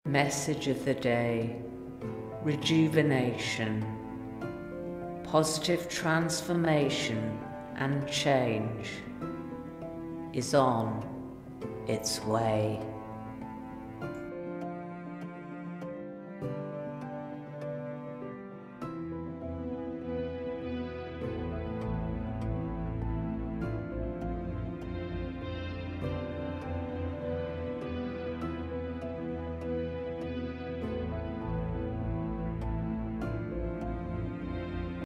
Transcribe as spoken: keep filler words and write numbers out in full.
Message of the day: rejuvenation, positive transformation and change is on its way.